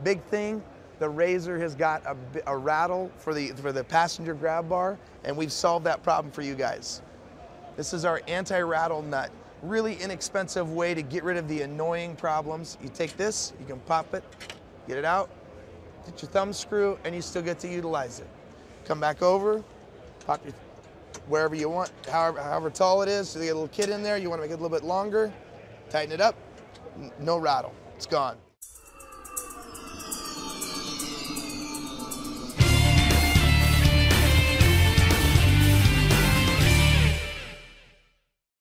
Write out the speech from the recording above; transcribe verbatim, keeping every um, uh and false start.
Big thing, the R Z R has got a, a rattle for the, for the passenger grab bar, and we've solved that problem for you guys. This is our anti-rattle nut. Really inexpensive way to get rid of the annoying problems. You take this, you can pop it, get it out, get your thumb screw, and you still get to utilize it. Come back over, pop your wherever you want, however, however tall it is. So you get a little kid in there, you want to make it a little bit longer, tighten it up, no rattle, it's gone.